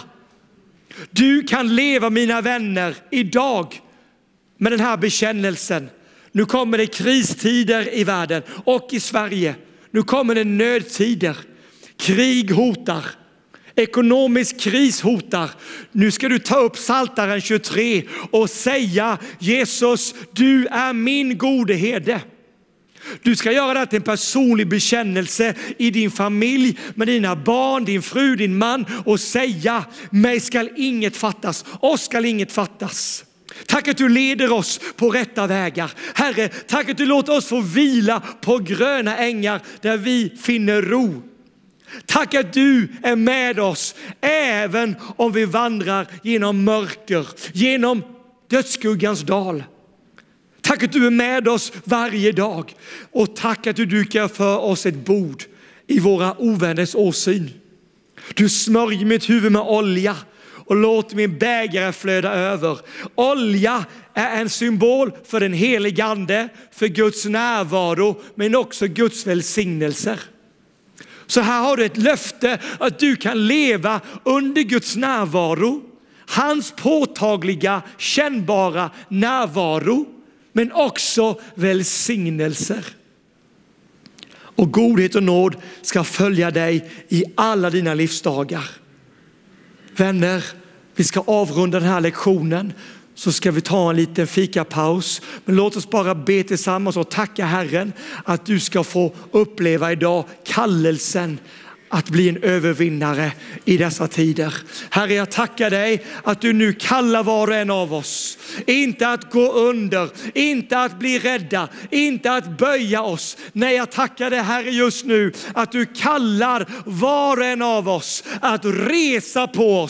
Du kan leva, mina vänner, idag med den här bekännelsen. Nu kommer det kristider i världen och i Sverige. Nu kommer det nödtider. Krig hotar. Ekonomisk kris hotar. Nu ska du ta upp Psaltaren 23 och säga: Jesus, du är min gode herde. Du ska göra det till en personlig bekännelse i din familj, med dina barn, din fru, din man, och säga: mig skall inget fattas, oss skall inget fattas. Tack att du leder oss på rätta vägar. Herre, tack att du låter oss få vila på gröna ängar där vi finner ro. Tack att du är med oss även om vi vandrar genom mörker, genom dödsskuggans dal. Tack att du är med oss varje dag, och tack att du dukar för oss ett bord i våra ovänners åsyn. Du smörjer mitt huvud med olja och låter min bägare flöda över. Olja är en symbol för den helige ande, för Guds närvaro, men också Guds välsignelser. Så här har du ett löfte att du kan leva under Guds närvaro, hans påtagliga, kännbara närvaro, men också välsignelser. Och godhet och nåd ska följa dig i alla dina livsdagar. Vänner, vi ska avrunda den här lektionen, så ska vi ta en liten fikapaus. Men låt oss bara be tillsammans och tacka Herren att du ska få uppleva idag kallelsen att bli en övervinnare i dessa tider. Herre, jag tackar dig att du nu kallar var och en av oss. Inte att gå under, inte att bli rädda, inte att böja oss. Nej, jag tackar dig Herre just nu att du kallar var och en av oss att resa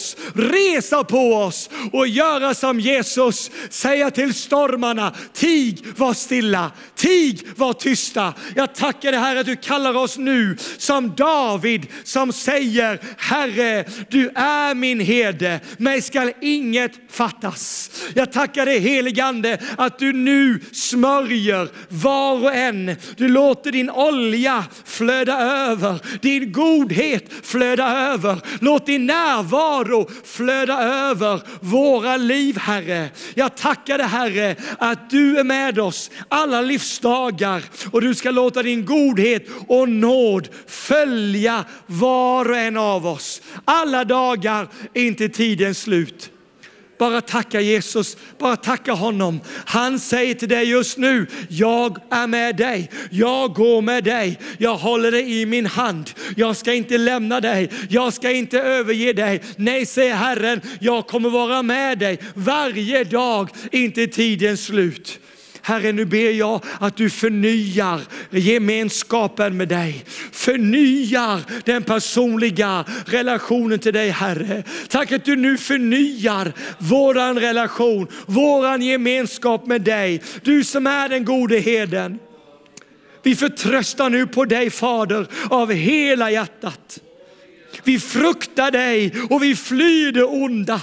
på oss och göra som Jesus. Säga till stormarna: tig, var stilla, tig, var tysta. Jag tackar dig Herre att du kallar oss nu som David, som säger: Herre, du är min herde, mig skall inget fattas. Jag tackar dig helige ande att du nu smörjer var och en. Du låter din olja flöda över, din godhet flöda över. Låt din närvaro flöda över våra liv, Herre. Jag tackar dig Herre att du är med oss alla livsdagar, och du ska låta din godhet och nåd följa var och en av oss alla dagar in till tidens slut. Bara tacka Jesus, bara tacka honom. Han säger till dig just nu: jag är med dig, jag går med dig, jag håller dig i min hand. Jag ska inte lämna dig, jag ska inte överge dig. Nej, säger Herren, jag kommer vara med dig varje dag in till tidens slut. Herre, nu ber jag att du förnyar gemenskapen med dig. Förnyar den personliga relationen till dig, Herre. Tack att du nu förnyar våran relation, våran gemenskap med dig. Du som är den gode herden. Vi förtröstar nu på dig, Fader, av hela hjärtat. Vi fruktar dig och vi flyr det onda.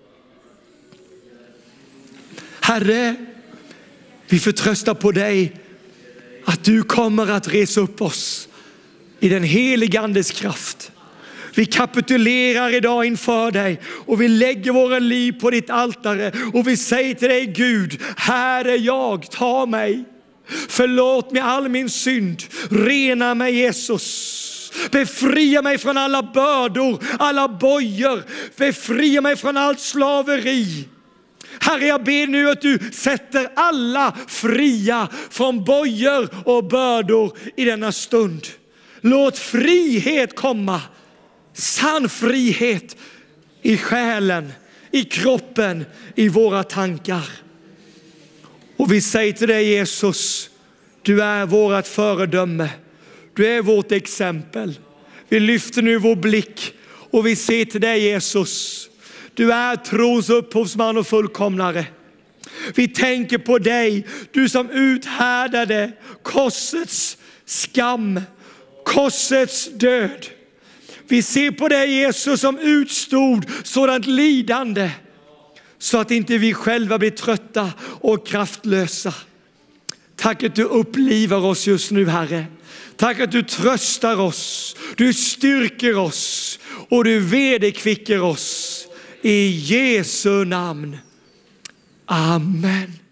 Herre, vi förtröstar på dig att du kommer att resa upp oss i den helige andes kraft. Vi kapitulerar idag inför dig och vi lägger våra liv på ditt altare och vi säger till dig: Gud, här är jag, ta mig. Förlåt mig all min synd, rena mig Jesus. Befria mig från alla bördor, alla bojor. Befria mig från allt slaveri. Herre, jag ber nu att du sätter alla fria från bojor och bördor i denna stund. Låt frihet komma, sann frihet i själen, i kroppen, i våra tankar. Och vi säger till dig Jesus, du är vårt föredöme, du är vårt exempel. Vi lyfter nu vår blick och vi ser till dig Jesus. Du är trons upphovsman och fullkomnare. Vi tänker på dig, du som uthärdade korsets skam, korsets död. Vi ser på dig Jesus som utstod sådant lidande så att inte vi själva blir trötta och kraftlösa. Tack att du upplivar oss just nu, Herre. Tack att du tröstar oss, du styrker oss och du vederkvicker oss. I Jesu namn. Amen.